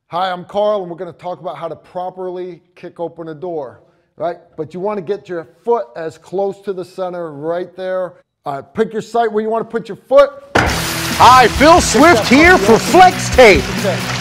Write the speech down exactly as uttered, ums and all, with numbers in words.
Hi, I'm Carl, and we're going to talk about how to properly kick open a door, right? But you want to get your foot as close to the center right there. Uh, pick your site where you want to put your foot. Hi, Phil Swift here for Flex Tape.